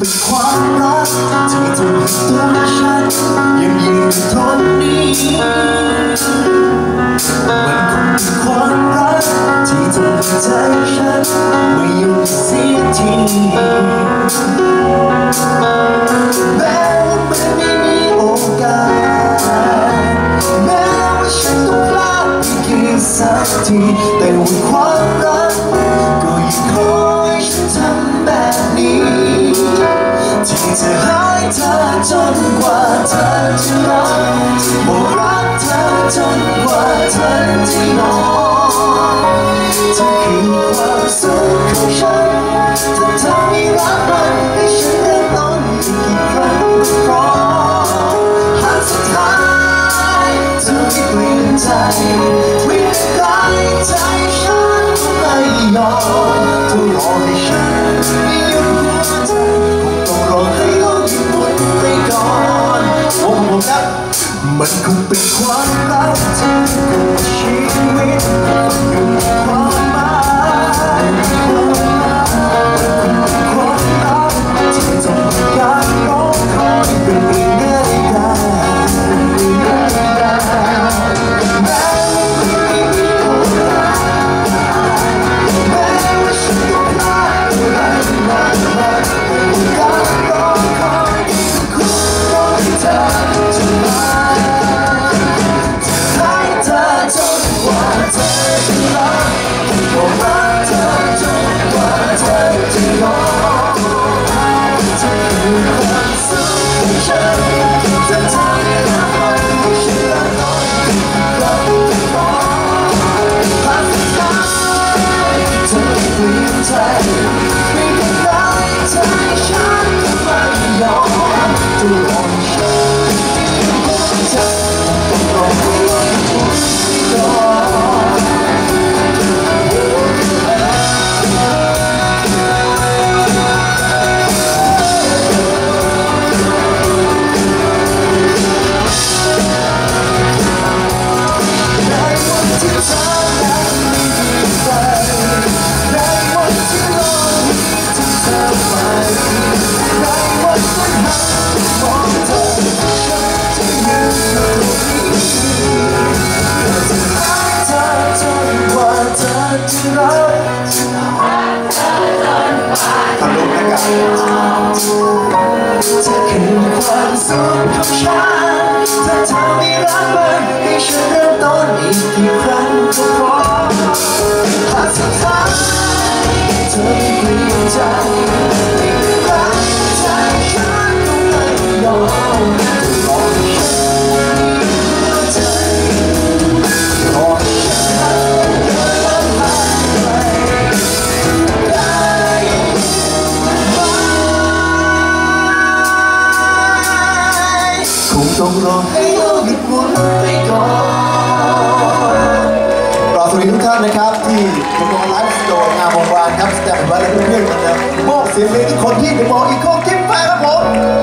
เป็นความรักที่ทำให้ตัวฉันยังยืนทนนี้มันคงเป็นความรักที่ทำให้ใจฉันไม่หยุดเสียทีแม้ว่ามันไม่มีโอกาสแม้ว่าฉันต้องพลาดอีกกี่สักทีแต่ว่าความรักก็ยังคอยฉันทำแบบนี้ที่จะให้เธอจนกว่าเธอจะรักบอกรักเธอจนกว่าเธอจะยอมเธอคือความสุขของฉันถ้าเธอไม่รักมันให้ฉันเริ่มต้นอีกกี่ครั้งก็พอหากสุดท้ายเธอไม่เปลี่ยนใจไม่ได้ใจฉันไม่ยอมต้องรอให้ฉันไม่หยุดหัวใจคงต้องรอให้โลกหยุดหมุนไปก่อนโอ้โหครับมันคงเป็นความรักที่กับชีวิตอยู่ความหมายมันคงเป็นความรักที่ต้องอยากร้องคอยเป็นเรื่องง่ายดายแม้ว่ามันไม่มีโอกาสแม้ว่าฉันต้องพลาดอะไรมากมายการรอคอยคุณรอให้เธอจะมาให้เธอจนกว่าเธอจะรักบอกรักเธอจนกว่าเธอจะยอมเธอคือความสุขของฉันจะทำให้รักมันให้ฉันรักน้อยอีกครั้งก็พอหากสุดท้ายเธอไม่เปลี่ยนใจไม่เป็นไรใจฉันก็ไม่ยอมต้องรอฉันหัวใจต้องรอให้โลกหมุนไปก่อนในวันที่เธอนั้นไม่มีใครในวันที่โลกนี้ทิ้งเธอไปในวันที่หันไปมองเธอฉันจะยืนอยู่ตรงนี้จะให้เธอจนกว่าเธอจะรักทำลงนะครับเธอคือความสุขของฉันถ้าเธอไม่รักมันให้ฉันเริ่มต้นอีกกี่ครั้งก็พอหากสุดท้ายเธอไม่เปลี่ยนใจไม่รักใจฉันก็ไม่ยอมจะรอให้ฉันหัวใจรอให้ฉันเดินผ่านไปได้คงต้องรอให้โลกหยุดหมุนไปก่อนรอสวัสดีทุกท่านนะครับที่เป็นวงไลฟ์สโตร์งานวงวานครับแสดงไว้และเพื่อนๆกันนะมอบเสียงเพลงทุกคนที่เป็นมองอีกคนทิ้งไปครับผม